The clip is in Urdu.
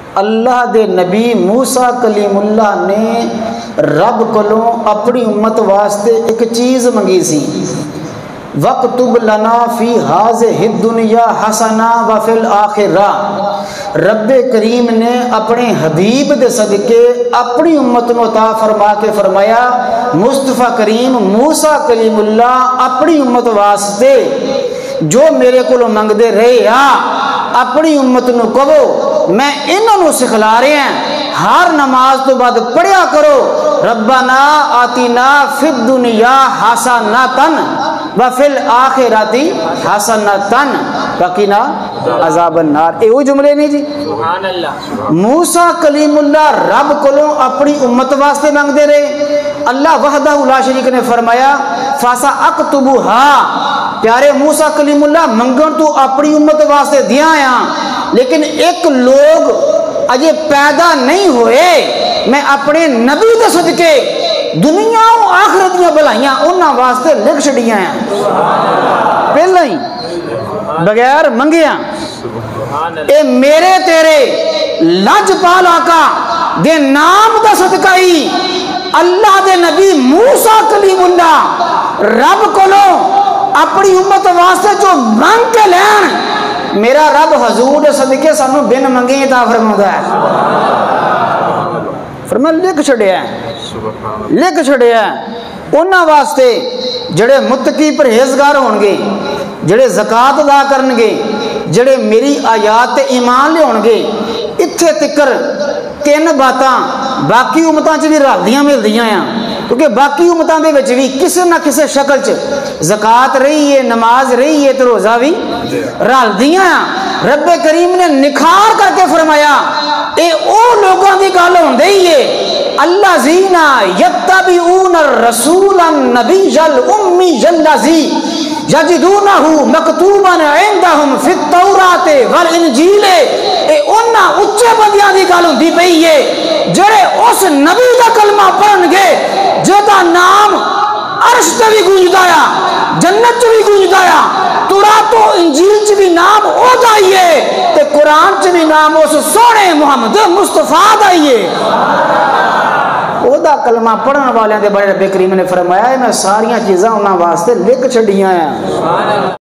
اللہ دے نبی موسیٰ کلیم اللہ نے رب کولوں اپنی امت واسطے ایک چیز منگی سی، وَاکْتُبْ لَنَا فِی ہَٰذِہِ الدُّنْیَا حَسَنَةً وَفِی الْآخِرَةِ۔ رب کریم نے اپنے حبیب دے صدقے اپنی امت کو عطا فرما کے فرمایا، مصطفیٰ کریم موسیٰ کلیم اللہ اپنی امت واسطے جو میرے کو منگ دے رہے اپنی امت نو کہو میں انہوں نے سکھلا رہے ہیں، ہر نماز تو بعد پڑھیا کرو ربنا آتنا فی الدنیا حسنۃ وفی الآخرۃ حسنۃ وقنا عذاب النار۔ یہ جملے نہیں جی، سبحان اللہ۔ موسیٰ کلیم اللہ رب کولوں اپنی امت واسطے مانگ دے رہے، اللہ وحدہ لا شریک نے فرمایا فَسَأَكْتُبُهَا۔ پیارے موسیٰ کلیم اللہ منگن تو اپنی امت واسطے دیا لیکن ایک لوگ اجے پیدا نہیں ہوئے، میں اپنے نبی دے صدقے دنیا و آخرت دیا بلائیاں انہاں واسطے لکھ چھڑیاں ہیں پہلے ہی بغیر منگیاں۔ اے میرے تیرے لج پال آقا دے نام دا صدقہ ہی اللہ دے نبی موسیٰ کلیم اللہ رب کولوں اپنی امت واسطے جو منگ کے لین، میرا رب حضور دے صدقے سانو بن منگے عطا فرماتا ہے۔ فرمایا لکھ چھڑیا ہے، لکھ چھڑیا ہے انہاں واسطے جڑے متقی پرہیزگار ہون گے، جڑے زکات ادا کرن گے، جڑے میری آیات تے ایمان لے ہون گے۔ اتھے تکر تین باتاں باقی امتاں چ بھی رلدیاں ملدیاں ہیں، کیونکہ باقی امتاں دے وچ بھی کسی نہ کسی شکل چ زکات رہی ہے، نماز رہی ہے، تو روزہ بھی رلدیاں ہیں۔ رب کریم نے نکھار کر کے فرمایا اے او لوگوں دی گل ہوندی ہی ہے الذین یتبعون الرسول النبی الامی الذی یجدونہ مکتوبا عندہم فی التوراۃ والانجیل۔ اے انہاں اچے بندیاں دی گل ہوندی پئی ہے جڑے اس نبی دا کلمہ پڑھن گے جدا نام عرش تے بھی گونجدا ہے، جنت چ بھی گونجدا ہے، تورات و انجیل چ بھی نام او دا ہی ہے تے قرآن چ بھی نام اس سونے محمد مصطفیٰ دا ہی ہے۔ او دا کلمہ پڑھن والے دے بارے رب کریم نے فرمایا ہے میں ساریاں چیزاں انہاں واسطے لکھ چھڈیاں ہیں۔